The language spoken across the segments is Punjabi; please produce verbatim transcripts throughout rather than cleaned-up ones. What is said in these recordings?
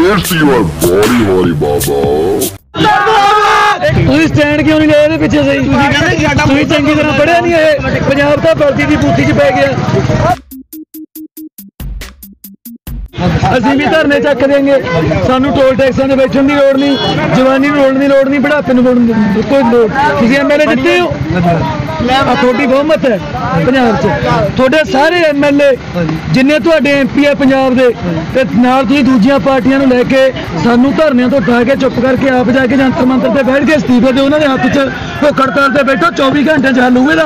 Yes, you are body, body, baba. ਤੁਸੀਂ ਸਟੈਂਡ ਕਿਉਂ ਨਹੀਂ ਲਿਆ ਇਹਦੇ ਪਿੱਛੇ ਸਹੀ? ਤੁਸੀਂ ਚੰਗੀ ਤਰ੍ਹਾਂ ਪੜ੍ਹਿਆ ਨਹੀਂ ਇਹ ਪੰਜਾਬ ਤਾਂ ਬਲਦੀ ਦੀ ਬੂਥੀ 'ਚ ਪੈ ਗਿਆ। ਅਸੀਂ ਵੀ ਧਰਨੇ ਚੱਕ ਦੇंगे। ਸਾਨੂੰ ਟੋਲ ਟੈਕਸਾਂ ਦੇ ਬੈਠਣ ਦੀ ਲੋੜ ਨਹੀਂ, ਜਵਾਨੀ ਨੂੰ ਰੋਲਣ ਦੀ ਲੋੜ ਨਹੀਂ, ਬੁਢਾਪੇ ਨੂੰ ਰੋਲਣ ਦੀ ਕੋਈ ਲੋੜ। ਤੁਸੀਂ ਐਮ ਐਲ ਏ ਜਿੱਤੇ ਹੋ, ਤੁਹਾਡੀ ਬਹੁਮਤ ਹੈ ਪੰਜਾਬ 'ਚ। ਤੁਹਾਡੇ ਸਾਰੇ ਐਮ ਐਲ ਏ ਜਿੰਨੇ ਤੁਹਾਡੇ ਐਮ ਪੀ ਆ ਪੰਜਾਬ ਦੇ, ਤੇ ਨਾਲ ਤੁਸੀਂ ਦੂਜੀਆਂ ਪਾਰਟੀਆਂ ਨੂੰ ਲੈ ਕੇ ਸਾਨੂੰ ਧਰਨਿਆਂ ਤੋਂ ਉਠਾ ਕੇ ਚੁੱਪ ਕਰਕੇ ਆਪ ਜਾ ਕੇ ਜੰਤਰ ਮੰਤਰ ਤੇ ਬੈਠ ਕੇ ਅਸਤੀਫੇ ਦਿਓ। ਉਹਨਾਂ ਦੇ ਹੱਥ 'ਚ ਭੁੱਖ ਹੜਤਾਲ ਤੇ ਬੈਠੋ, ਚੌਵੀ ਘੰਟੇ 'ਚ ਹੱਲ ਹੋਵੇਗਾ।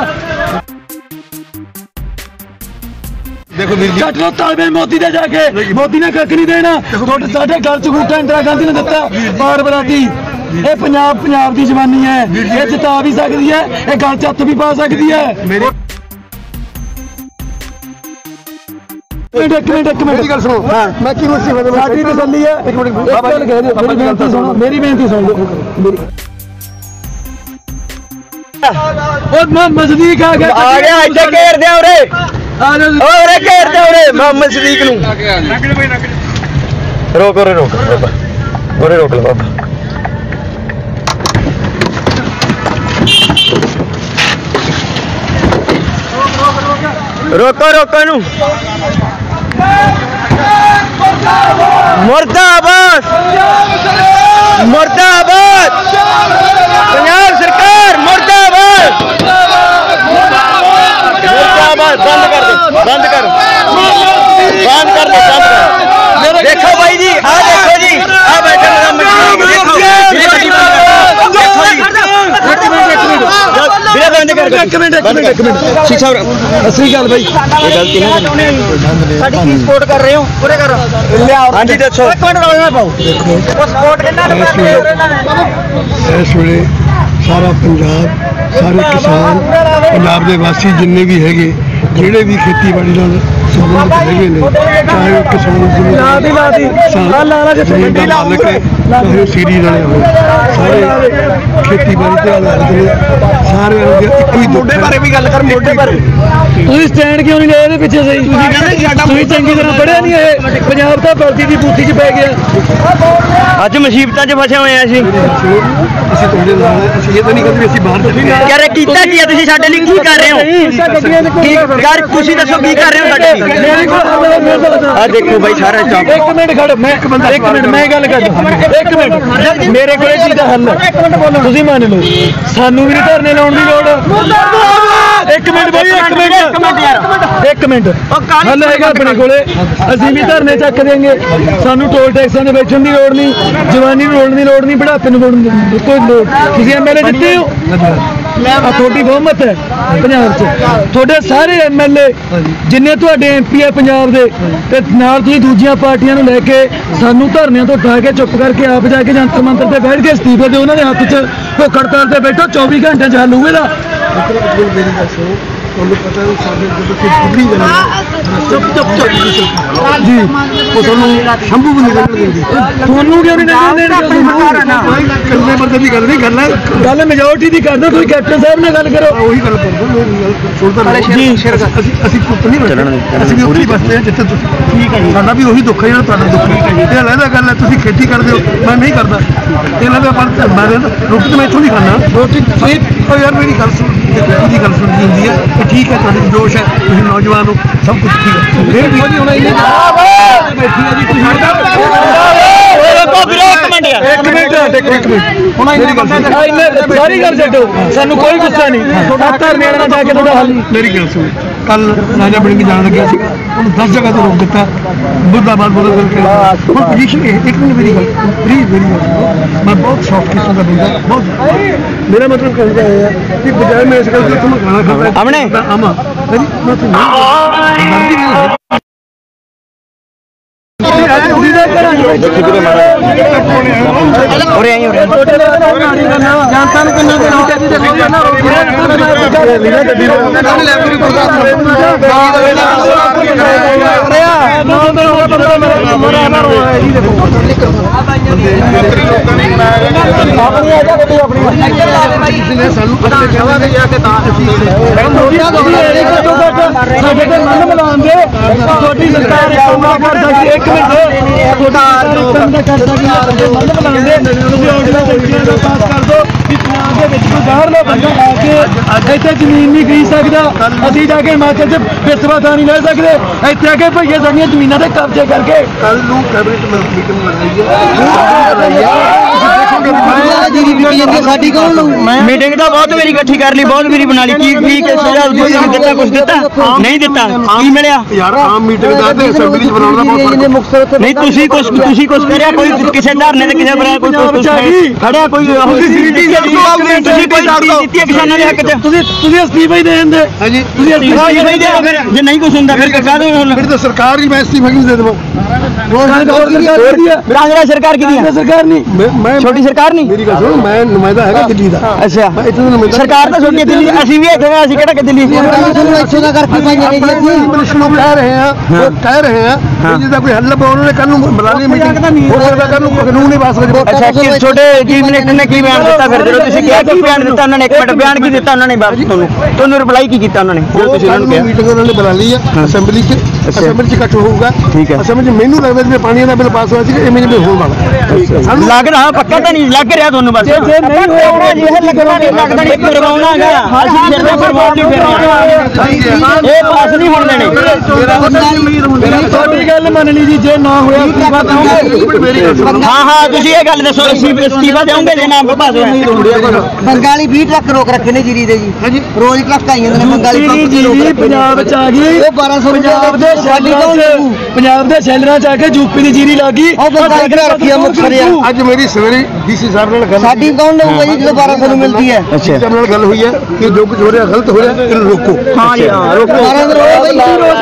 देखो ਕੱਟ ਲੋ ਤਾਲਮੇਲ ਮੋਦੀ ਦੇ ਜਾ ਕੇ, ਮੋਦੀ ਨੇ ਕੱਖ ਨਹੀਂ ਦੇਣਾ। ਤੁਹਾਡੇ ਸਾਡੇ ਗੱਲ ਚ ਗੂਠਾ ਇੰਦਰਾ ਗਾਂਧੀ ਨੇ ਦਿੱਤਾ ਪਾਰ ਬਰਾਤੀ। ਇਹ ਪੰਜਾਬ ਪੰਜਾਬ ਦੀ ਜਵਾਨੀ ਹੈ, ਇਹ ਜਿਤਾ ਵੀ ਸਕਦੀ ਹੈ, ਇਹ ਗੱਲ ਚ ਹੱਥ ਵੀ ਪਾ ਸਕਦੀ ਹੈ। ਇੱਕ ਮਿੰਟ ਇੱਕ ਮਿੰਟ ਗੱਲ ਸੁਣੋ। ਹਾਂ ਮੈਂ ਕੀ ਮੁੱਸੀ ਸਾਡੀ ਤਸੱਲੀ ਹੈ। ਇੱਕ ਮਿੰਟ ਬਾਬਾ ਜੀ ਕਹਿ ਦਿਓ, ਮੇਰੀ ਬੇਨਤੀ ਸੁਣੋ, ਮੇਰੀ ਬੇਨਤੀ ਸੁਣ ਲਓ ਮੇਰੀ। ਉਹ ਮੁਹੰਮਦ ਸਦੀਕ ਆ ਗਿਆ ਆ ਗਿਆ ਇੱਥੇ ਘੇਰ ਦਿਆ ਉਰੇ ਓਰੇ ਘੇਰ ਦਿਆ ਉਰੇ ਮੁਹੰਮਦ ਸਦੀਕ ਨੂੰ। ਰੋਕ ਉਰੇ ਰੋਕ ਬਾਬਾ, ਉਰੇ ਰੋਕ ਲੈ ਬਾਬਾ। ਰੋਕੋ ਰੋਕੋ ਇਹਨੂੰ। ਮੁਰਦਾਬਾਦ ਮੁਰਦਾਬਾਦ ਪੰਜਾਬ ਸਰਕਾਰ ਮੁਰਦਾਬਾਦ मुर्दाबाद। बंद कर दो, बंद करो, बंद कर दो, बंद करो। देखो भाई जी, आ देखो जी, आ बैठे देखो बंद कर एक मिनट एक मिनट एक मिनट शीशा असली गल भाई ये गलती नहीं साडी की सपोर्ट कर रहे हो पूरे करो। हां जी दसो एक मिनट रोल ना पाओ। वो सपोर्ट कितना कर रहे हो इन्हां इस वे सारा पंजाब, सारे किसान, पंजाब के वासी जिन्ने भी है, ਜਿਹੜੇ ਵੀ ਖੇਤੀਬਾੜੀ ਨਾਲ ਸੰਬੰਧਿਤ ਹੈਗੇ ਨੇ, ਚਾਹੇ ਉਹ ਕਿਸਾਨ ਜ਼ਮੀਨ ਦਾ ਮਾਲਕ ਹੈ, ਚਾਹੇ ਉਹ ਸੀਰੀ ਵਾਲੇ ਹੋਣ, ਸਾਰੇ ਖੇਤੀਬਾੜੀ ਤੇ ਆਧਾਰਿਤ ਨੇ। ਸਾਰਿਆਂ ਨੂੰ ਇੱਕੋ ਹੀ ਮੋਢੇ ਬਾਰੇ ਵੀ ਗੱਲ ਕਰ, ਮੋਢੇ ਬਾਰੇ ਤੁਸੀਂ ਸਟੈਂਡ ਕਿਉਂ ਨਹੀਂ ਲਿਆ ਇਹਦੇ ਪਿੱਛੇ ਸਹੀ? ਤੁਸੀਂ ਚੰਗੀ ਤਰ੍ਹਾਂ ਪੜ੍ਹਿਆ ਨਹੀਂ ਇਹ ਪੰਜਾਬ ਤਾਂ ਬਲਦੀ ਦੀ ਬੂਥੀ 'ਚ ਪੈ ਗਿਆ। ਅੱਜ ਮੁਸੀਬਤਾਂ 'ਚ ਫਸੇ ਹੋਏ ਆ ਅਸੀਂ। ਅਸੀਂ ਤੁਹਾਡੇ ਨਾਲ, ਅਸੀਂ ਇਹ ਤਾਂ ਨਹੀਂ ਕਹਿੰਦੇ ਅਸੀਂ ਬਾਹਰ ਚੱਲੇ ਯਾਰ ਕੀਤਾ ਕੀ ਆ ਤੁਸੀਂ ਸਾਡੇ ਲਈ? ਕੀ ਕਰ ਰਹੇ ਹੋ? ਕੀ ਯਾਰ ਤੁਸੀਂ ਦੱਸੋ ਕੀ ਕਰ ਰਹੇ ਹੋ ਸਾਡੇ ਲਈ? ਆ ਦੇਖੋ ਬਾਈ ਸਾਰਾ ਚਾਪ। ਇੱਕ ਮਿੰਟ ਖੜ, ਮੈਂ ਇੱਕ ਮਿੰਟ ਮੈਂ ਗੱਲ ਕਰ ਇੱਕ ਮਿੰਟ। ਮੇਰੇ ਕੋਲ ਇਹ ਚੀਜ਼ ਦਾ ਹੱਲ ਹੈ, ਤੁਸੀਂ ਮੰਨ ਲਓ। ਸਾਨੂੰ ਵੀ ਧਰਨੇ ਲਾਉਣ ਦੀ ਲੋੜ। ਇੱਕ ਮਿੰਟ ਬਾਈ, ਇੱਕ ਮਿੰਟ ਇੱਕ ਮਿੰਟ ਯਾਰ ਇੱਕ ਮਿੰਟ ਹੱਲ ਹੈਗਾ ਆਪਣੇ ਕੋਲੇ। ਅਸੀਂ ਵੀ ਧਰਨੇ ਚੱਕ ਦੇंगे। ਸਾਨੂੰ ਟੋਲ ਟੈਕਸਾਂ ਦੇ ਬੈਠਣ ਦੀ ਲੋੜ ਨਹੀਂ, ਜਵਾਨੀ ਨੂੰ ਰੋਲਣ ਦੀ ਲੋੜ ਨਹੀਂ, ਬੁਢਾਪੇ ਨੂੰ ਰੋਲਣ ਦੀ ਕੋਈ ਲੋੜ। ਤੁਸੀਂ ਐਮ ਐਲ ਏ ਜਿੱਤੇ ਹੋ, ਤੁਹਾਡੀ ਬਹੁਮਤ ਹੈ ਪੰਜਾਬ 'ਚ। ਤੁਹਾਡੇ ਸਾਰੇ ਐਮ ਐਲ ਏ ਜਿੰਨੇ ਤੁਹਾਡੇ ਐਮ ਪੀ ਆ ਪੰਜਾਬ ਦੇ, ਤੇ ਨਾਲ ਤੁਸੀਂ ਦੂਜੀਆਂ ਪਾਰਟੀਆਂ ਨੂੰ ਲੈ ਕੇ ਸਾਨੂੰ ਧਰਨਿਆਂ ਤੋਂ ਉਠਾ ਕੇ ਚੁੱਪ ਕਰਕੇ ਆਪ ਜਾ ਕੇ ਜੰਤਰ ਮੰਤਰ ਤੇ ਬੈਠ ਕੇ ਅਸਤੀਫੇ ਦਿਓ। ਉਹਨਾਂ ਦੇ ਹੱਥ 'ਚ ਭੁੱਖ ਹੜਤਾਲ ਤੇ ਬੈਠੋ, ਚੌਵੀ ਘੰਟੇ 'ਚ ਹੱਲ ਹੋਵੇਗਾ। पता है सारे चुप चुप चुप जी वो शंभू भी निकल देंगे। ਤੁਹਾਨੂੰ ਕਿਉਂ ਨਹੀਂ ਨਿਕਲਦੇ? ਕਰਨੇ ਬੰਦੇ ਦੀ ਗੱਲ ਨਹੀਂ ਕਰਨਾ, ਗੱਲ ਮੈਜੋਰਟੀ ਦੀ ਕਰਦੇ। ਤੁਸੀਂ ਕੈਪਟਨ ਸਾਹਿਬ ਨਾਲ ਗੱਲ ਕਰੋ। ਉਹੀ ਗੱਲ ਕਰਦਾ ਸੁਣਦਾ ਜੀ। ਅਸੀਂ ਅਸੀਂ ਪੁੱਤ ਨਹੀਂ ਬਣਦੇ, ਅਸੀਂ ਵੀ ਉੱਥੇ ਬਸਦੇ ਹਾਂ ਜਿੱਥੇ ਤੁਸੀਂ। ਠੀਕ ਹੈ ਜੀ, ਸਾਡਾ ਵੀ ਉਹੀ ਦੁੱਖ ਹੈ ਜਿਹੜਾ ਤੁਹਾਡਾ ਦੁੱਖ ਹੈ। ਇਹ ਅਲੱਗ ਗੱਲ ਹੈ, ਤੁਸੀਂ ਖੇਤੀ ਕਰਦੇ ਹੋ, ਮੈਂ ਨਹੀਂ ਕਰਦਾ। ਇਹ ਲੱਗਦਾ ਪਰ ਮੈਂ ਰੋਟੀ ਤਾਂ ਮੈਂ ਇੱਥੋਂ ਨਹੀਂ ਖਾਣਾ ਰੋਟੀ। ਤੁਸੀਂ ਉਹ ਯਾਰ ਮੇਰੀ ਗੱਲ ਸੁਣ, ਦੀ ਗੱਲ ਸੁਣਦੀ ਹੁੰਦੀ ਹੈ। ਠੀਕ ਹੈ, ਤੁਹਾਡੇ ਜੋਸ਼ ਹੈ, ਤੁਸੀਂ ਨੌਜਵਾਨ ਹੋ, ਸਭ ਕੁਝ ਠੀਕ ਹੈ। ਫਿਰ ਵੀ ਹੁਣ ਇੰਨੇ ਬੈਠੀ ਹੈ ਜੀ ਤੁਸੀਂ। ਇੱਕ ਮਿੰਟ ਇੱਕ ਮਿੰਟ ਹੁਣ ਸਾਰੀ ਗੱਲ ਛੱਡੋ, ਸਾਨੂੰ ਕੋਈ ਗੁੱਸਾ ਨਹੀਂ। ਤੁਹਾਡਾ ਧਰਨੇ ਵਾਲਾ ਨਾਲ ਜਾ ਕੇ ਤੁਹਾਡਾ ਹੱਲ। ਮੇਰੀ ਗੱਲ ਸੁਣ, ਕੱਲ ਰਾਜਾ ਬਣ ਕੇ ਜਾਣ ਲੱਗਿਆ ਸੀ, ਉਹਨੂੰ ਦਸ ਜਗ੍ਹਾ ਤੋਂ ਰੋਕ ਦਿੱਤਾ। ਮੁਰਦਾਬਾਦ ਬੋਲ ਕਰਕੇ ਹੁਣ ਪੋਜੀਸ਼ਨ ਇਹ ਇੱਕ ਮਿੰਟ ਮੇਰੀ ਗੱਲ ਪਲੀਜ਼ ਮੇਰੀ ਗੱਲ। ਮੈਂ ਬਹੁਤ ਸੌਫਟ ਕਿਸਮ ਦਾ ਬੰਦਾ, ਬਹੁਤ। ਮੇਰਾ ਮਤਲਬ ਕਹਿੰਦਾ ਹੈ ਕਿ ਬਜਾਏ ਮੈਂ ਇਸ ਗੱਲ ਤੋਂ ਤੁਹਾਨੂੰ ਖਾਣਾ ਖਾਂਦਾ ਆਪਣੇ ਆਮਾ ਮੈਂ ਤੁਹਾਨੂੰ ਉਰੇ ਆਈ ਉਰੇ ਜਨਤਾ ਨੂੰ ਕਿੰਨਾ ਦੇਣਾ ਚਾਹੀਦਾ? छोटी सरकार एक बाहरला बंदा आके इतने जमीन नहीं खरीद सकता अभी जाके हिमाचल से बिस्वा था नहीं ले सकते इतने आके भैया साड़ियां जमीनों से कब्जे करके कल कैबिनेट मीटिंग मीटिंग तो बहुत मेरी इकट्ठी कर ली बहुत मेरी बना ली की की सुझाव दिता कुछ दिता नहीं दिता की मिलिया यार आम मीटिंग ਦਾ ਤੇ ਅਸੈਂਬਲੀ ਚ ਬਣਾਉਣ ਦਾ ਬਹੁਤ ਫਰਕ नहीं ਤੁਸੀਂ ਕੁਝ ਤੁਸੀਂ ਕੁਝ ਕਰਿਆ ਕੋਈ ਕਿਸੇ ਧਰਨੇ ਤੇ ਕਿਸੇ ਬਰਾ ਕੋਈ ਖੜਿਆ ਕੋਈ ਤੁਸੀਂ ਕੋਈ ਦਿੱਤੀ ਕਿਸਾਨਾਂ ਦੇ ਹੱਕ ਚ ਤੁਸੀਂ ਤੁਸੀਂ ਅਸਤੀਫਾ ਹੀ ਦੇ ਦਿੰਦੇ ਹਾਂਜੀ ਤੁਸੀਂ ਅਸਤੀਫਾ ਹੀ ਦੇ ਫਿਰ ਜੇ ਨਹੀਂ ਕੁਝ ਹੁੰਦਾ ਫਿਰ ਕਾਹਦੇ ਫਿਰ ਤਾਂ ਸਰਕਾਰ ਹੀ ਮੈਂ ਅਸਤੀਫਾ ਕਿਉਂ ਦੇ ਦੇਵਾਂ ਕਾਂਗਰਸ ਸਰਕਾਰ ਕਿਹਦੀ ਹੈ ਸਰਕਾਰ ਨਹੀਂ ਮੈਂ ਛੋਟੀ ਸਰਕਾਰ ਨਹੀਂ ਮੇਰੀ ਗੱਲ ਸੁਣੋ ਮੈਂ ਨੁਮਾਇੰਦਾ ਹੈਗਾ ਦਿੱਲੀ ਦਾ ਅੱਛਾ ਮੈਂ ਇੱਥੇ ਦਾ ਨੁਮਾਇੰਦਾ ਸਰਕਾਰ ਤਾਂ ਛੋਟੀ ਦਿੱਲੀ ਅਸੀਂ ਵੀ ਇੱਥੇ ਅਸੀਂ ਕਿਹੜਾ ਕਿ ਦਿੱਲੀ ਇੱਥੋਂ ਦਾ ਕਰਕੇ ਪਾਈਆਂ ਨੇ ਜੀ ਮਿਨਿਸਟਰ ਨੂੰ ਕਹਿ ਰਹੇ ਆ ਉਹ ਕਹਿ ਰਹੇ ਆ ਕਿ ਜਿਹਦਾ ਕੋਈ ਹੱਲ ਪਾਉਣ ਨੇ ਕੱਲ ਨੂੰ ਬੁਲਾ ਲਈ ਮੀਟਿੰਗ ਹੋ ਸਕਦਾ ਕੱਲ ਨੂੰ ਕਾਨੂੰਨ ਨਹੀਂ ਪਾਸ ਹੋ ਜਾਵੇ ਅੱਛਾ ਕਿ ਛੋਟੇ ਚੀਫ ਮਿਨਿਸਟਰ ਨੇ ਕੀ ਬਿਆਨ ਦਿੱਤਾ ਫਿਰ ਜਦੋਂ ਤੁਸੀਂ ਕਿਹਾ ਕੀ ਬਿਆਨ ਦਿੱਤਾ ਉਹਨਾਂ ਨੇ ਇੱਕ ਮਿੰਟ ਬਿਆਨ ਕੀ ਦਿੱਤਾ ਉਹਨਾਂ ਨੇ ਵਾਪਸ ਤੁਹਾਨੂੰ ਤੁਹਾਨੂੰ ਰਿਪਲਾਈ ਕੀ ਕੀਤਾ ਉਹਨਾਂ ਨੇ ਜਦੋਂ ਤੁਸੀਂ ਉਹਨਾਂ ਨੂੰ ਕਿਹਾ ਮੀਟਿੰਗ ਉਹਨਾਂ ਨੇ ਬੁਲਾ ਲਈ ਆ ਅਸੈਂਬਲੀ 'ਚ ਅਸੈਂਬਲੀ 'ਚ ਇਕੱਠ ਹੋਊਗਾ ਠੀਕ ਹੈ ਅਸੈਂਬਲੀ 'ਚ ਮੈਨੂੰ ਲੱਗਦਾ ਜਿਵੇਂ ਪਾਣੀ ਦਾ ਬਿੱਲ ਪਾਸ ਹੋਇਆ ਸੀ ਇਹ ਮੈਨੂੰ ਹੋਣ ਵਾਲਾ ਸਾਨੂੰ ਲੱਗ ਰਿਹਾ ਪੱਕਾ ਤਾਂ ਨਹੀਂ ਲੱਗ ਰਿਹਾ ਤੁਹਾਨੂੰ ਬਸ ਜੇ ਨਹੀਂ ਹੋਇਆ ਜੀ ਇਹ ਲੱਗਣਾ ਨਹੀਂ ਲੱਗਦਾ ਨਹੀਂ ਕਰਵਾਉਣਾਗਾ ਅਸੀਂ ਸਿਰਫ ਕਰਵਾਉਣ ਨਹੀਂ ਫਿਰ ਇਹ ਪਾਸ ਨਹੀਂ ਹੋਣ ਦੇਣੇ ਤੁਹਾਡੀ ਗੱਲ ਮੰਨ ਲਈ ਜੀ ਜੇ ਨਾ ਹੋਇਆ ਅਸਤੀਫਾ ਦੇਵਾਂਗੇ ਹਾਂ ਹਾਂ ਤੁਸੀਂ ਇਹ ਗੱਲ ਦੱਸੋ ਅਸੀਂ ਅਸਤੀਫਾ ਦੇਵਾਂਗੇ ਜੇ ਨਾ ਪਾਸ ਹੋਇਆ ਬੰਗਾਲੀ ਵੀਹ ਟਰੱਕ ਰੋਕ ਰੱਖੇ ਨੇ ਜੀਰੀ ਦੇ ਜੀ ਰੋਜ਼ ਟਰੱਕ ਆਈ ਜਾਂਦੇ ਨੇ ਬੰਗਾਲੀ ਜੀ ਜੀ ਪੰਜਾਬ ਚ ਆ ਗਈ ਉਹ ਬਾਰਾਂ ਸੌ ਪੰਜਾਬ ਦੇ ਸ਼ੈਲਰਾਂ ਚ ਪੰਜਾਬ ਦੇ ਸ਼ੈਲਰਾਂ ਚ ਆ ਕੇ ਯੂਪੀ ਦੀ ਜੀਰੀ ਲੱਗੀ ਉਹ ਬੰਗਾਲੀ ਘਰ ਰੱਖੀ ਆ ਮੁਕਤਸਰ ਆ ਅੱਜ ਮੇਰੀ ਸਵੇਰੇ ਡੀਸੀ ਸਾਹਿਬ ਨਾਲ ਗੱਲ ਸਾਡੀ ਕੌਣ ਲਊਗਾ ਜੀ ਜਦੋਂ ਬਾਰਾਂ ਸੌ ਨੂੰ ਮਿਲਦੀ ਹੈ ਅੱਛਾ ਨਾਲ ਗੱਲ ਹੋਈ ਹੈ ਕਿ ਜੋ ਕੁਝ ਹੋ ਰਿਹਾ ਗਲਤ ਹੋ ਰਿਹਾ ਇਹਨੂੰ ਰੋਕੋ ਹਾਂ ਜੀ ਹਾਂ ਰੋਕੋ ਬਾਰਾਂ ਸੌ ਰੋਕ ਬਈ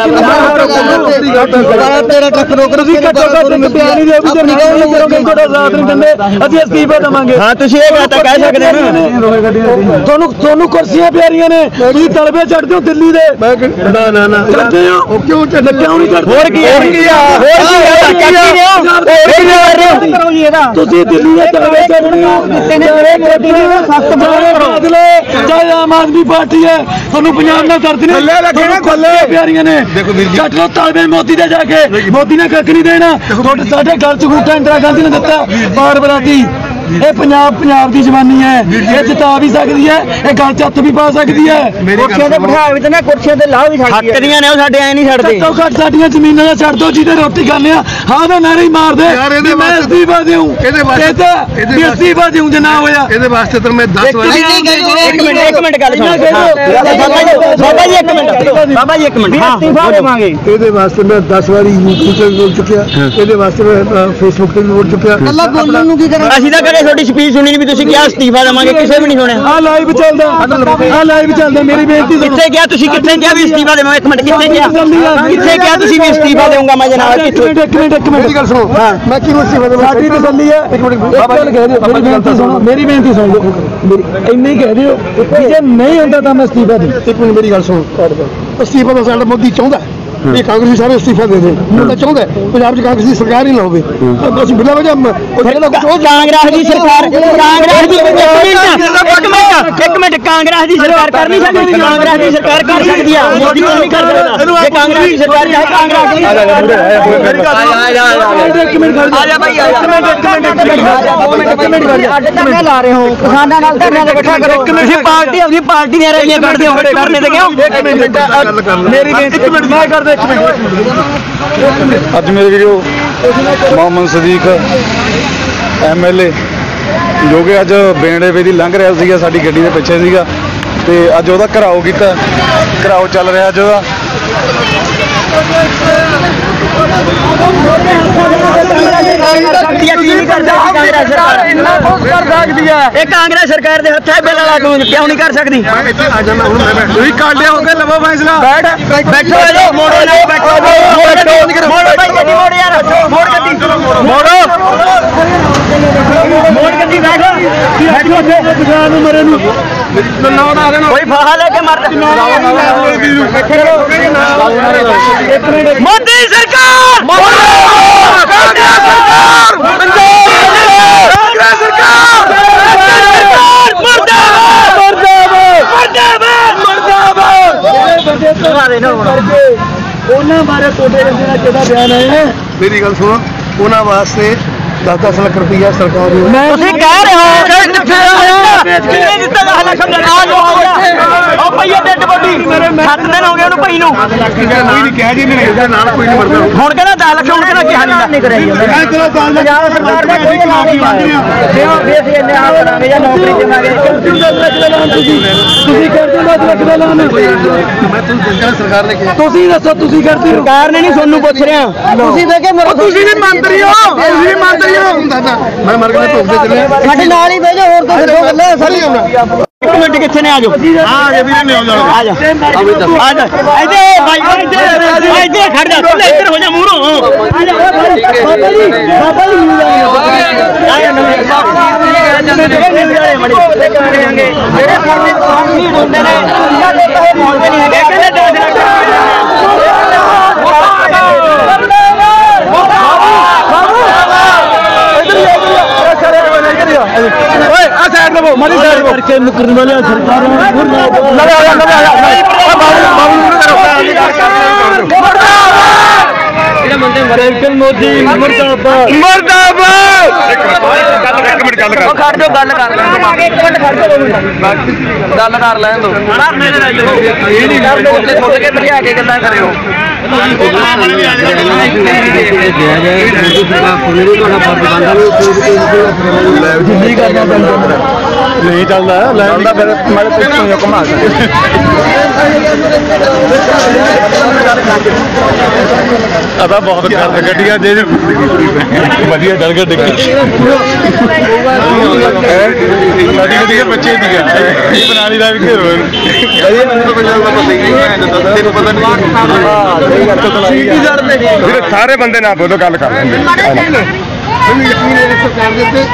ਬਾਰਾਂ ਤੇਰਾਂ ਟਰੱਕ ਰੋਕ ਤੁਸੀਂ ਘੱਟੋ ਘੱਟ ਇੱਕ ਬਿਆਨ ਹੀ ਦਿਓ ਵੀ ਜੇ ਨਹੀਂ ਕਰੋਗੇ ਤੁਹਾਡਾ ਸਾਥ ਨਹੀਂ ਦਿੰਦੇ ਅਸੀਂ ਅਸਤੀਫਾ ਦੇਵਾਂਗੇ ਹਾਂ ਤੁਸੀਂ ਇਹ ਗੱਲ ਤਾਂ ਕਹਿ ਸਕਦੇ ਹੋ ਤੁਹਾਨੂੰ ਤੁਹਾਨੂੰ ਕੁਰਸੀਆਂ ਪਿਆਰੀਆਂ ਨੇ ਤੁਸੀਂ ਤਲਬੇ ਚੜਦੇ ਹੋ ਦਿੱਲੀ ਦੇ ਮੈਂ ਨਾ ਨਾ ਨਾ ਚੜਦੇ ਹੋ ਉਹ ਕਿਉਂ ਚੱਲ ਕਿਉਂ ਨਹੀਂ ਚੜਦੇ ਹੋਰ ਕੀ ਹੈ ਹੋਰ ਕੀ ਆ ਹੋਰ ਕੀ ਆ ਚੱਕੀ ਨੇ ਹੋਰ ਕੀ ਕਰ ਰਹੇ ਹੋ ਕਰੋ ਜੀ ਇਹਦਾ ਤੁਸੀਂ ਦਿੱਲੀ ਦੇ ਤਲਬੇ ਚੜਦੇ ਹੋ ਦਿੱਤੇ ਨੇ ਮੋਦੀ ਨੇ ਸਖਤ ਬਦਲੇ ਚਾਹੇ ਆਮ ਆਦਮੀ ਪਾਰਟੀ ਹੈ ਤੁਹਾਨੂੰ ਪੰਜਾਬ ਨਾਲ ਦਰਦ ਨੇ ਤੁਹਾਨੂੰ ਕੁਰਸੀਆਂ ਪਿਆਰੀਆਂ ਨੇ ਚੱਟ ਲੋ ਤਲਬੇ ਮੋਦੀ ਦੇ ਜਾ ਕੇ ਮੋਦੀ ਨੇ ਕੱਖ ਨਹੀਂ ਦੇਣਾ ਤੁਹਾਡੇ ਸਾਡੇ ਘਰ ਚ ਗੂਠਾ ਇੰਦਰਾ ਗਾਂਧੀ ਨੇ ਦਿੱਤਾ ਬਾਰ ਬਰਾਤੀ ਇਹ ਪੰਜਾਬ ਪੰਜਾਬ ਦੀ ਜਵਾਨੀ ਹੈ ਇਹ ਜਿਤਾ ਵੀ ਸਕਦੀ ਹੈ ਇਹ ਗੱਲ ਚ ਹੱਥ ਵੀ ਪਾ ਸਕਦੀ ਹੈ ਕੁਰਸੀਆਂ ਤੇ ਬਿਠਾ ਵੀ ਤੇ ਨਾ ਕੁਰਸੀਆਂ ਤੇ ਲਾਹ ਵੀ ਸਕਦੀ ਹੱਕ ਦੀਆਂ ਨੇ ਉਹ ਸਾਡੇ ਐ ਨਹੀਂ ਛੱਡਦੇ ਘੱਟੋ ਘੱਟ ਸਾਡੀਆਂ ਜ਼ਮੀਨਾਂ ਦਾ ਛੱਡ ਦੋ ਜਿਹਦੇ ਰੋਟੀ ਖਾਂਦੇ ਆ ਹਾਂ ਦਾ ਨਾਰੇ ਹੀ ਮਾਰਦੇ ਯਾਰ ਇਹਦੇ ਵੀ ਮੈਂ ਵਾਸਤੇ- ਅਸਤੀਫਾ ਦੇਉਂ ਇਹਦੇ ਵਾਸਤੇ- ਇਹਦਾ ਇਹਦੇ ਵੀ ਵਾਸਤੇ- ਅਸਤੀਫਾ ਦੇਉਂ ਜੇ ਨਾ ਹੋਇਆ ਇਹਦੇ ਵਾਸਤੇ ਤਾਂ ਮੈਂ ਦਸ ਵਾਰੀ ਇੱਕ ਮਿੰਟ ਇੱਕ ਮਿੰਟ ਗੱਲ ਸੁਣੋ ਬਾਬਾ ਜੀ ਬਾਬਾ ਜੀ ਇੱਕ ਮਿੰਟ ਬਾਬਾ ਜੀ ਇੱਕ ਮਿੰਟ ਹਾਂ ਅਸਤੀਫਾ ਦੇਵਾਂਗੇ ਇਹਦੇ ਵਾਸਤੇ ਮੈਂ ਦਸ ਵਾਰੀ YouTube ਤੇ ਬੋਲ ਚੁੱਕਿਆ ਇਹਦੇ ਵਾਸਤੇ ਮੈਂ ਫੇਸਬੁੱਕ ਤੇ ਵੀ ਬੋਲ ਚੁੱਕਿਆ ਕੱਲਾ ਬੋਲਣ ਨੂੰ ਕੀ ਕਰਾਂ ਅਸੀਂ ਤਾਂ ਕਦੇ ਤੁਹਾਡੀ ਸਪੀਚ ਸੁਣੀ ਨਹੀਂ ਵੀ ਤੁਸੀਂ ਕਿਹਾ ਅਸਤੀਫਾ ਦੇਵਾਂਗੇ ਕਿਸੇ ਵੀ ਨਹੀਂ ਸੁਣਿਆ ਆ ਲਾਈਵ ਚੱਲਦਾ ਆ ਲਾਈਵ ਚੱਲਦਾ ਮੇਰੀ ਬੇਨਤੀ ਸੁਣੋ ਕਿੱਥੇ ਗਿਆ ਤੁਸੀਂ ਕਿੱਥੇ ਗਿਆ ਵੀ ਅਸਤੀਫਾ ਦੇਵਾਂ ਇੱਕ ਮਿੰਟ ਕਿੱਥੇ ਗਿਆ ਕਿੱਥੇ ਗਿਆ ਤੁਸੀਂ ਵੀ ਅਸਤੀਫਾ ਦੇਵਾਂਗਾ ਮੈਂ ਜਨਾਬ ਇੱਕ ਕਿੱਥੇ ਮਿੰਟ ਇੱਕ ਮਿੰਟ ਇੱਕ ਮੇਰੀ ਮਿੰਟ ਗੱਲ ਸੁਣੋ ਮੈਂ ਕਿਹਨੂੰ ਅਸਤੀਫਾ ਦੇਵਾਂ ਸਾਡੀ ਤਸੱਲੀ ਹੈ ਇੱਕ ਮਿੰਟ ਇੱਕ ਗੱਲ ਕਹਿ ਦਿਓ ਮੇਰੀ ਬੇਨਤੀ ਸੁਣੋ ਮੇਰੀ ਬੇਨਤੀ ਸੁਣ ਲਓ ਮੇਰੀ ਇੰਨੀ ਕਹਿ ਦਿਓ ਕਿ ਜੇ ਨਹੀਂ ਹੁੰਦਾ ਤਾਂ ਮੈਂ ਅਸਤੀਫਾ ਦੇ ਇੱਕ ਮਿੰਟ ਮੇਰੀ ਗੱਲ ਸੁਣੋ ਅਸਤੀਫਾ ਤਾਂ ਸਾਡਾ ਮੋਦੀ ਚਾਹੁੰਦਾ ਇਹ ਕਾਂਗਰਸੀ ਸਾਰੇ ਅਸਤੀਫਾ ਦੇ ਦੇਣ ਉਹ ਤਾਂ ਚਾਹੁੰਦਾ ਪੰਜਾਬ 'ਚ ਕਾਂਗਰਸ ਦੀ ਸਰਕਾਰ ਹੀ ਨਾ ਹੋਵੇ ਅਸੀਂ ਬਿਨਾਂ ਵਜ੍ਹਾ ਕਾਂਗਰਸ ਦੀ ਸਰਕਾਰ ਕਾਂਗਰਸ ਦੀ ਇੱਕ ਮਿੰਟ ਇੱਕ ਮਿੰਟ ਕਾਂਗਰਸ ਦੀ ਸਰਕਾਰ ਕਰ ਨਹੀਂ ਸਕਦੀ ਕਾਂਗਰਸ ਦੀ ਸਰਕਾਰ ਕਰ ਸਕਦੀ ਆ ਮੋਦੀ ਨਹੀਂ ਕਰ ਸਕਦਾ ਜੇ ਕਾਂਗਰਸ ਦੀ ਸਰਕਾਰ ਚਾਹੇ ਕਾਂਗਰਸ ਦੀ ਇੱਕ ਮਿੰਟ ਆ ਜਾ ਭਾਈ ਇੱਕ ਮਿੰਟ ਇੱਕ ਮਿੰਟ ਅੱਡ ਧਰਨਾ ਲਾ ਰਹੇ ਹੋ ਕਿਸਾਨਾਂ ਨਾਲ ਧਰਨਾ ਤੇ ਇਕੱਠਾ ਕਰੋ ਤੁਸੀਂ ਪਾਰਟੀ ਆਪਣੀ ਪਾਰਟੀ ਦੀਆਂ ਰੈਲੀਆਂ ਕੱਢਦੇ ਹੋ ਕਰਨੇ ਤੇ ਕਿਉਂ ਇੱਕ ਮਿੰਟ ਮੇਰੀ ਬੇਨਤੀ ਇੱਕ ਮਿੰਟ ਮੈਂ ਕਰਦਾ ਇੱਕ ਮਿੰਟ ਅੱਜ ਮੇਰੇ ਵੀਡੀਓ ਮੁਹੰਮਦ ਸਦੀਕ ਐਮਐਲਏ ਜੋ ਕਿ ਅੱਜ ਬੇਂਡੇ ਵੇ ਦੀ ਲੰਘ ਰਿਹਾ ਸੀਗਾ ਸਾਡੀ ਗੱਡੀ ਦੇ ਪਿੱਛੇ ਸੀਗਾ ਤੇ ਅੱਜ ਉਹਦਾ ਘਰਾਓ ਕੀਤਾ ਘਰਾਓ ਚੱਲ ਰਿਹਾ ਅੱਜ ਉਹਦਾ ਇਹ ਕਾਂਗਰਸ ਸਰਕਾਰ ਦੇ ਹੱਥ ਹੈ ਬਿੱਲ ਵਾਲਾ ਕਾਨੂੰਨ ਕਿਉਂ ਨਹੀਂ ਕਰ ਸਕਦੀ ਆ ਜਾਣਾ ਹੁਣ ਮੈਂ ਤੁਸੀਂ ਕਾਂਡੇ ਹੋ ਕੇ ਲਵੋ ਫੈਸਲਾ ਬੈਠ ਬੈਠੋ ਇਹਦੇ ਮੋੜੋ ਨਾ ਬੈਠੋ ਮੋੜ ਗੱਡੀ ਮੋੜੋ ਭਾਈ ਗੱਡੀ ਮੋੜ ਯਾਰ ਮੋੜ ਗੱਡੀ ਮੋੜੋ ਮੋੜ ਗੱਡੀ ਬੈਠੋ ਬੈਠੋ ਤੇ ਦੁਕਾਨ ਨੂੰ ਮਰੇ ਨੂੰ ਕੋਈ ਫਾਹਾ ਲੈ ਕੇ ਮਰ ਮੋਦੀ ਸਰਕਾਰ ਜਿਹੜੇ ਤੁਹਾਡੇ ਬੰਦੇ ਨਾਲ ਕਿਹਦਾ ਬਿਆਨ ਆਏ ਨੇ ਮੇਰੀ ਗੱਲ ਸੁਣੋ ਉਹਨਾਂ ਵਾਸਤੇ ਦਸ ਦਸ ਲੱਖ ਰੁਪਈਆ ਸਰਕਾਰ ਨੂੰ ਤੁਸੀਂ ਕਹਿ ਰਹੇ ਹੋ ਕਿ ਕਿੱਥੇ ਆਇਆ ਕਿਹਨੇ ਦਿੱਤਾ ਦਸ ਲੱਖ ਆ ਜੋ ਹੋ ਗਿਆ ਉਹ ਪਈਏ ਡੱਡ ਬੱਡੀ ਸੱਤ ਦਿਨ ਹੋ ਗਏ ਉਹਨੂੰ ਪਈ ਨੂੰ ਕੋਈ ਨਹੀਂ ਕਿਹਾ ਜੀ ਨਹੀਂ ਇਹਦੇ ਨਾਲ ਕੋਈ ਨਹੀਂ ਮਰਦਾ ਹੁਣ ਕਹਿੰਦਾ ਦਸ ਲੱਖ ਹੁਣ ਕਹਿੰਦਾ ਕਿਹਾ ਨਹੀਂ ਕਰਾਈ ਜਾਂਦਾ ਇਹ ਚਲੋ ਦਸ ਲੱਖ ਸਰਕਾਰ ਦਾ ਕੋਈ ਇਲਾਜ ਨਹੀਂ ਮੰਗ ਰਿਹਾ ਵੀ ਅਸੀਂ ਇੰਨੇ ਆ ਕਰਾਂਗੇ ਜਾਂ ਨੌਕਰੀ ਦੇਵਾਂਗੇ ਤੁਸੀਂ ਕਰਦੇ ਹੋ ਦਸ ਲੱਖ ਦਾ ਐਲਾਨ ਮੈਂ ਤੁਹਾਨੂੰ ਦੱਸਿਆ ਸਰਕਾਰ ਨੇ ਕਿਹਾ ਤੁਸੀਂ ਦੱਸੋ ਤੁਸੀਂ ਕਰਦੇ ਹੋ ਸਰਕਾਰ ਨੇ ਨਹੀਂ ਤੁਹਾਨੂੰ ਪੁੱਛ ਰਿਹਾ ਤੁਸੀਂ ਦੇ ਕੇ ਮਰੋ ਤੁਸੀਂ ਵੀ ਮੰਤਰੀ ਹੋ ਤੁਸੀਂ ਵੀ ਮੰਤਰੀ ਹੋ ਮੈਂ ਮਰ ਕੇ ਭੁੱਖ ਦੇ ਚੱਲਿਆ ਸਾਡੇ ਨਾਲ ਹੀ ਬਹਿ ਜਾ ਹੋਰ ਤਾਂ ਦੱਸੋ ਗੱਲਾਂ ਸਾਰੀ ਇੱਕ ਮਿੰਟ ਕਿੱਥੇ ਨੇ ਆਜੋ ਆ ਗਿਆ ਵੀਰੇ ਨੇ ਹੋ ਜਾਣਾ ਆ ਜਾ ਆ ਜਾ ਇੱਥੇ ਭਾਈ ਇੱਥੇ ਇੱਥੇ ਖੜ ਜਾ ਤੂੰ ਇੱਧਰ ਹੋ ਜਾ ਮੂਹਰੋਂ ਆ ਜਾ ਬਾਬਾ ਜੀ ਬਾਬਾ ਜੀ ਆ ਜਾ ਨਵੇਂ ਜਿਹੜੇ ਸਾਡੇ ਕਾਨੂੰਨੀ ਹੁੰਦੇ ਨੇ ਸਾਡੇ ਕਹੇ ਮੌਲਵੀ ਨਹੀਂ ਹੈਗੇ ਕਹਿੰਦੇ ਦਸ ਓਏ ਆ ਸਾਈਡ ਦਬੋ ਮਾਰੀ ਸਾਈਡ ਕਰਕੇ ਮੁਕਰਨ ਵਾਲੇ ਸਰਕਾਰ ਮੁਰਦਾਬਾਦ ਲਗਾ ਆ ਲਗਾ ਆ ਬਾਬੂ ਬਾਬੂ ਨੂੰ ਕਰੋ ਜਿਹੜਾ ਬੰਦੇ ਮਰੇ ਮੋਦੀ ਮੁਰਦਾਬਾਦ ਮੁਰਦਾਬਾਦ ਇੱਕ ਮਿੰਟ ਗੱਲ ਕਰ ਖੜ ਜਾਓ ਗੱਲ ਕਰ ਲੈਣ ਇੱਕ ਮਿੰਟ ਖੜ ਜਾਓ ਗੱਲ ਕਰ ਲੈਣ ਦੋ ਇਹ ਨਹੀਂ ਗੱਲ ਉੱਤੇ ਸੁੱਟ ਕੇ ਭਜਾ ਕੇ ਗੱਲਾਂ ਕਰਿਓ ਨਹੀਂ ਚੱਲਦਾ ਲੈਣ ਦਾ ਫਿਰ ਮੈਂ ਪਿੱਛੋਂ ਘੁਮਾ ਆਦਾ ਬਹੁਤ ਕਰ ਗੱਡੀਆਂ ਜੇ ਵਧੀਆ ਡਰ ਗੱਡੀ ਕਦੀ ਕਦੀ ਬੱਚੇ ਦੀ ਇਹ ਬਨਾਲੀ ਦਾ ਵੀ ਘੇਰੋ ਤੈਨੂੰ ਪਤਾ ਵੀਰੇ ਸਾਰੇ ਬੰਦੇ ਨਾਲ ਬੋਲੋ ਗੱਲ ਕਰ ਲੈਂਦੇ ਮੈਨੂੰ ਯਕੀਨ ਹੈ ਸਰਕਾਰ ਦੇ ਉੱਤੇ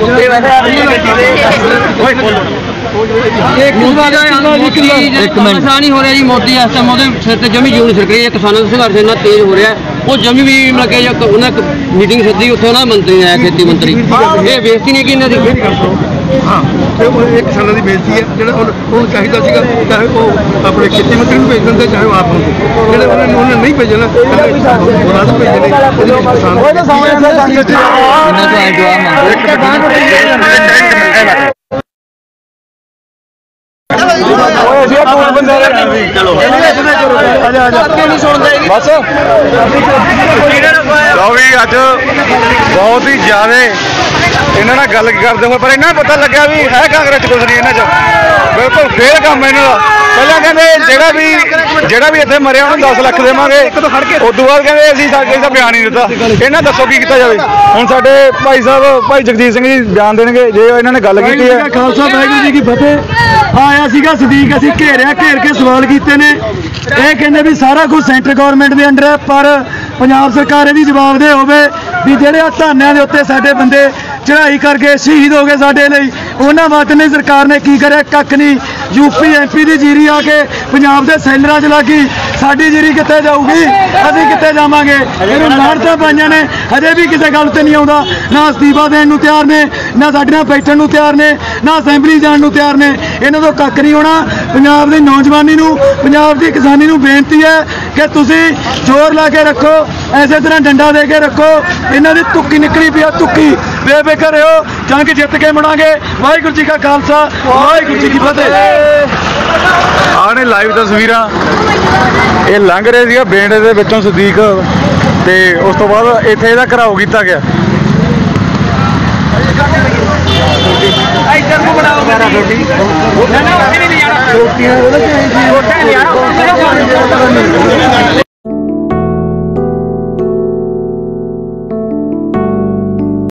ਇੱਕ ਮਿੰਟ ਨਹੀਂ ਹੋ ਰਿਹਾ ਜੀ ਮੋਦੀ ਇਸ ਟਾਈਮ ਉਹਦੇ ਸਿਰ ਤੇ ਜਮੀ ਜੂਨ ਸਰਕਰੀ ਕਿਸਾਨਾਂ ਦਾ ਸੰਘਰਸ਼ ਇੰਨਾ ਤੇਜ਼ ਹੋ ਰਿਹਾ ਉਹ ਜਮੀ ਵੀ ਮਤਲਬ ਕਿ ਇੱਕ ਉਹਨਾਂ ਇੱਕ ਮੀਟਿੰਗ ਸੱਦੀ ਉੱਥੇ ਉਹਨਾਂ ਮੰਤਰੀ ਆਇਆ ਖੇਤੀ ਮੰਤਰੀ ਇਹ ਬੇਇੱਜ਼ਤੀ ਨਹੀਂ ਕਿ ਇਹਨਾਂ ਦੀ ਹਾਂ ਤੇ ਉਹ ਇੱਕ ਕਿਸਾਨਾਂ ਦੀ ਬੇਇੱਜ਼ਤੀ ਹੈ ਜਿਹੜਾ ਉਹਨੂੰ ਚਾਹੀਦਾ ਸੀਗਾ ਚਾਹੇ ਉਹ ਆਪਣੇ ਖੇਤੀ ਮੰਤਰੀ ਨੂੰ ਭੇਜ ਦਿੰਦੇ ਚਾਹੇ ਉਹ ਆਪ ਨੂੰ ਜਿਹੜੇ ਉਹਨਾਂ ਨੇ ਉਹਨੇ ਨਹੀਂ ਭੇਜਣਾ ਮੁਰਾਦ ਭੇਜਣੇ ਉਹਦੇ ਵਿੱਚ ਕਿਸਾਨ ਇਹਨਾਂ ਤੋਂ ਆਏ ਜਵਾਬ ਚਲੋ ਆ ਜਾ ਆ ਜਾ ਬਸ ਲਓ ਵੀ ਅੱਜ ਬਹੁਤ ਹੀ ਜ਼ਿਆਦਾ ਇਹਨਾਂ ਨਾਲ ਗੱਲ ਕਰਦੇ ਹੋਏ ਪਰ ਇਹਨਾਂ ਨੂੰ ਪਤਾ ਲੱਗਿਆ ਵੀ ਹੈ ਕਾਂਗਰਸ ਕੁਝ ਨਹੀਂ ਇਹਨਾਂ 'ਚ ਬਿਲਕੁਲ ਫੇਰ ਕੰਮ ਇਹਨਾਂ ਦਾ ਪਹਿਲਾਂ ਕਹਿੰਦੇ ਜਿਹੜਾ ਵੀ ਜਿਹੜਾ ਵੀ ਇੱਥੇ ਮਰਿਆ ਉਹਨੂੰ ਦਸ ਲੱਖ ਦੇਵਾਂਗੇ ਉਸ ਤੋਂ ਬਾਅਦ ਕਹਿੰਦੇ ਅਸੀਂ ਸਾਡੇ ਦਾ ਬਿਆਨ ਨਹੀਂ ਦਿੱਤਾ ਇਹਨਾਂ ਦੱਸੋ ਕੀ ਕੀਤਾ ਜਾਵੇ ਹੁਣ ਸਾਡੇ ਭਾਈ ਸਾਹਿਬ ਭਾਈ ਜਗਜੀਤ ਸਿੰਘ ਜੀ ਬਿਆਨ ਦੇਣਗੇ ਜੇ ਇਹਨਾਂ ਨੇ ਗੱਲ ਕੀਤੀ ਹੈ ਖਾਲਸਾ ਵਾਹਿਗੁਰੂ ਜੀ ਕੀ ਫਤਿਹ ਆਇਆ ਸੀਗਾ ਸਦੀਕ ਅਸੀਂ ਘੇਰਿਆ ਘੇਰ ਕੇ ਸਵਾਲ ਕੀਤੇ ਨੇ ਇਹ ਕਹਿੰਦੇ ਵੀ ਸਾਰਾ ਕੁਝ ਸੈਂਟਰ ਗਵਰਨਮੈਂਟ ਦੇ ਅੰਡਰ ਹੈ ਪਰ ਪੰਜਾਬ ਸਰਕਾਰ ਇਹਦੀ ਜਵਾਬਦੇਹ ਹੋਵੇ ਵੀ ਜਿਹੜੇ ਆ ਧਰਨਿਆਂ ਦੇ ਉੱਤੇ ਸਾਡੇ ਬੰਦੇ ਚੜ੍ਹਾਈ ਕਰਕੇ ਸ਼ਹੀਦ ਹੋ ਗਏ ਸਾਡੇ ਲਈ ਉਹਨਾਂ ਵਾਸਤੇ ਨੇ ਸਰਕਾਰ ਨੇ ਕੀ ਕਰਿਆ ਕੱਖ ਨਹੀਂ ਯੂਪੀ ਐਮਪੀ ਦੀ ਜੀਰੀ ਆ ਕੇ ਪੰਜਾਬ ਦੇ ਸੈਲਰਾਂ 'ਚ ਲੱਗੀ ਸਾਡੀ ਜੀਰੀ ਕਿੱਥੇ ਜਾਊਗੀ ਅਸੀਂ ਕਿੱਥੇ ਜਾਵਾਂਗੇ ਇਹਨੂੰ ਲਾਹਣਤਾਂ ਪਾਈਆਂ ਨੇ ਹਜੇ ਵੀ ਕਿਸੇ ਗੱਲ ਤੇ ਨਹੀਂ ਆਉਂਦਾ ਨਾ ਅਸਤੀਫਾ ਦੇਣ ਨੂੰ ਤਿਆਰ ਨੇ ਨਾ ਸਾਡੇ ਨਾਲ ਬੈਠਣ ਨੂੰ ਤਿਆਰ ਨੇ ਨਾ ਅਸੈਂਬਲੀ ਜਾਣ ਨੂੰ ਤਿਆਰ ਨੇ ਇਹਨਾਂ ਤੋਂ ਕੱਖ ਨਹੀਂ ਹੋਣਾ ਪੰਜਾਬ ਦੀ ਨੌਜਵਾਨੀ ਨੂੰ ਪੰਜਾਬ ਦੀ ਕਿਸਾਨੀ ਨੂੰ ਬੇਨਤੀ ਹੈ ਕਿ ਤੁਸੀਂ ਜ਼ੋਰ ਲਾ ਕੇ ਰੱਖੋ ਐਸੇ ਤਰ੍ਹਾਂ ਡੰਡਾ ਦੇ ਕੇ ਰੱਖੋ ਇਹਨਾਂ ਦੀ ਤੁੱਕੀ ਨਿਕਲੀ ਪਈ ਆ ਤੁੱਕੀ ਬੇਫਿਕਰ ਰਹੋ ਜੰਗ ਜਿੱਤ ਕੇ ਮੁੜਾਂਗੇ ਵਾਹਿਗੁਰੂ ਜੀ ਕਾ ਖਾਲਸਾ ਵਾਹਿਗੁਰੂ ਜੀ ਕੀ ਫਤਿਹ ਆਹ ਨੇ ਲਾਈਵ ਤਸਵੀਰਾਂ ਇਹ ਲੰਘ ਰਹੇ ਸੀਗਾ ਬੇਂਡੇ ਦੇ ਵਿੱਚੋਂ ਸਦੀਕ ਤੇ ਉਸ ਤੋਂ ਬਾਅਦ ਇੱਥੇ ਇਹਦਾ ਘਰਾਓ ਕੀਤਾ ਗਿਆ ਇੱਧਰ ਨੂੰ ਬਣਾਓ ਮੇਰਾ ਰੋਟੀ ਨਾ ਨਾ ਉੱਥੇ ਨਹੀਂ ਜਾਣਾ ਰੋਟੀਆਂ ਉਹਦੇ ਚ